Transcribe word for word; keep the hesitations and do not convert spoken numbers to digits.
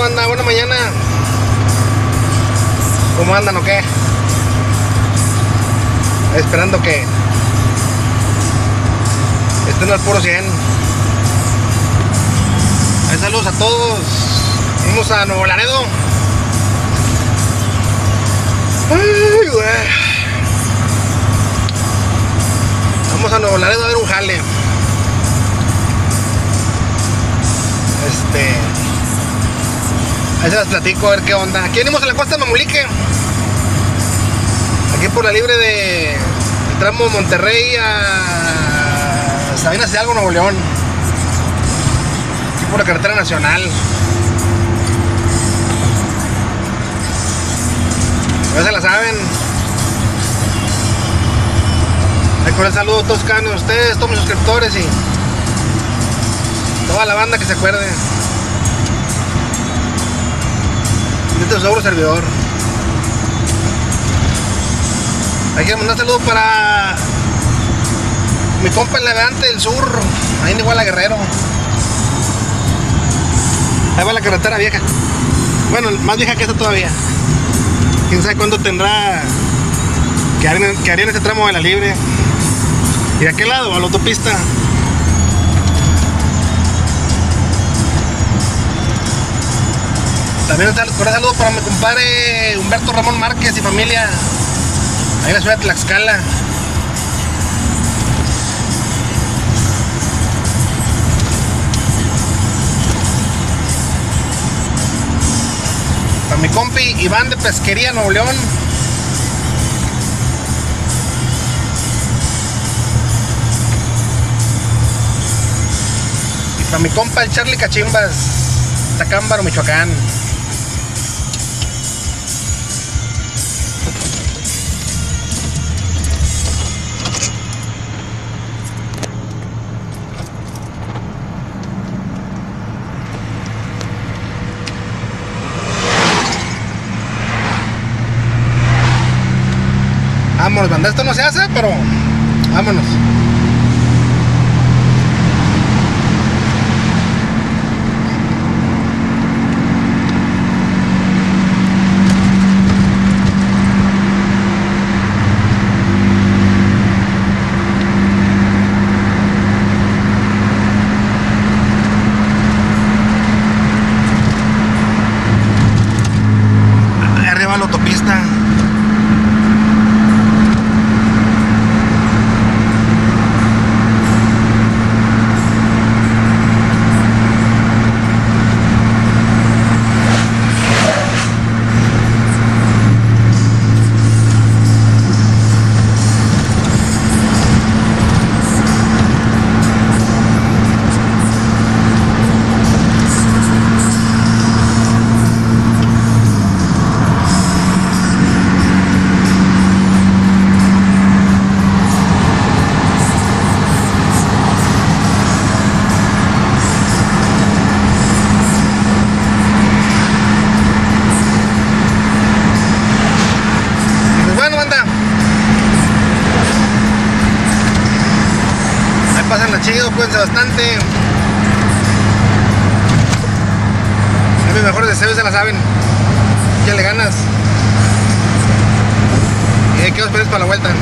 banda? Buena mañana. ¿Cómo andan o qué? Esperando que estén al puro cien. Ahí saludos a todos. Vamos a Nuevo Laredo. Ay, güey. Vamos a Nuevo Laredo a ver un jale. Este, ahí se las platico a ver qué onda. Aquí venimos a la costa de Mamulique. Aquí por la libre de el tramo Monterrey a Sabinas Hidalgo, Nuevo León. Aquí por la carretera nacional. Ya se la saben. Ahí con el saludo a todos cada uno de ustedes, todos mis suscriptores y toda la banda que se acuerde. Este es su servidor. Hay que mandar un saludo para mi compa el navegante del sur, ahí en Iguala Guerrero. Ahí va la carretera vieja. Bueno, más vieja que esta todavía. Quién sabe cuándo tendrá que haría en, que haría en este tramo de la libre. ¿Y de aquel lado? A la autopista. También un saludo para mi compadre Humberto Ramón Márquez y familia, ahí en la ciudad de Tlaxcala. Para mi compi Iván de Pesquería, Nuevo León. Y para mi compa el Charlie Cachimbas, Tacámbaro, Michoacán. Vámonos, banda, esto no se hace, pero vámonos. Ahí arriba la autopista. Pásenla chido, cuídense bastante. A mis mejores deseos se la saben. Ya le ganas. Y hay que os para la vuelta.